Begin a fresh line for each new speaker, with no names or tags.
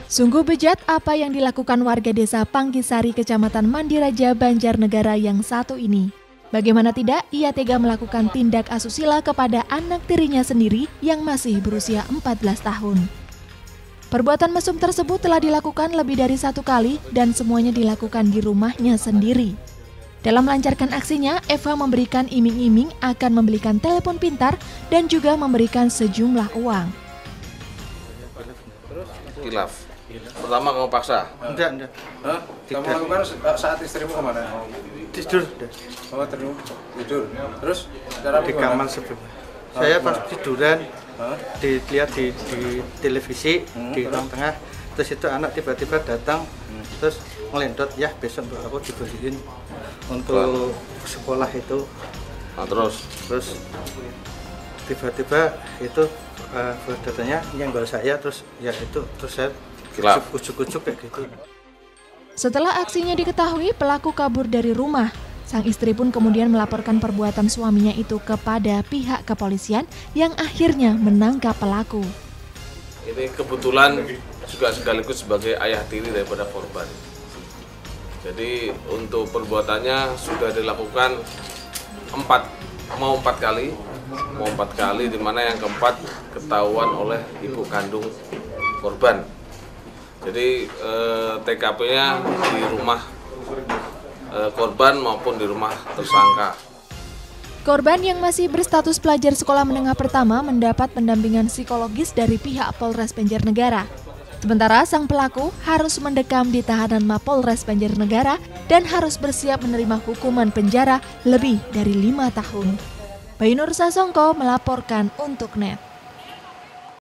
Sungguh bejat apa yang dilakukan warga desa Panggisari, Kecamatan Mandiraja, Banjarnegara yang satu ini. Bagaimana tidak, ia tega melakukan tindak asusila kepada anak tirinya sendiri yang masih berusia 14 tahun. Perbuatan mesum tersebut telah dilakukan lebih dari 1 kali dan semuanya dilakukan di rumahnya sendiri. Dalam melancarkan aksinya, Eva memberikan iming-iming akan membelikan telepon pintar dan juga memberikan sejumlah uang.
Kilaf. Pertama kamu paksa?
Enggak.
Hah? Kamu lakukan saat istrimu kemana?
Tidur.
Oh, tidur. Terus?
Di kamar sebelum. Saya pas tiduran, dilihat di televisi, di ruang tengah. Terus itu anak tiba-tiba datang, terus ngelendot, ya besok aku dibeliin untuk sekolah itu.
Nah, terus
tiba-tiba itu datanya nyenggol saya, terus ya itu, terus saya ujuk-ujuk kayak gitu.
Setelah aksinya diketahui, pelaku kabur dari rumah. Sang istri pun kemudian melaporkan perbuatan suaminya itu kepada pihak kepolisian yang akhirnya menangkap pelaku.
ini kebetulan juga sekaligus sebagai ayah tiri daripada korban. Jadi untuk perbuatannya sudah dilakukan 4 kali, di mana yang keempat ketahuan oleh ibu kandung korban. Jadi TKP-nya di rumah korban maupun di rumah tersangka.
Korban yang masih berstatus pelajar sekolah menengah pertama mendapat pendampingan psikologis dari pihak Polres Banjarnegara. Sementara sang pelaku harus mendekam di tahanan Mapolres Banjarnegara dan harus bersiap menerima hukuman penjara lebih dari 5 tahun. Bayu Nur Sasongko melaporkan untuk NET.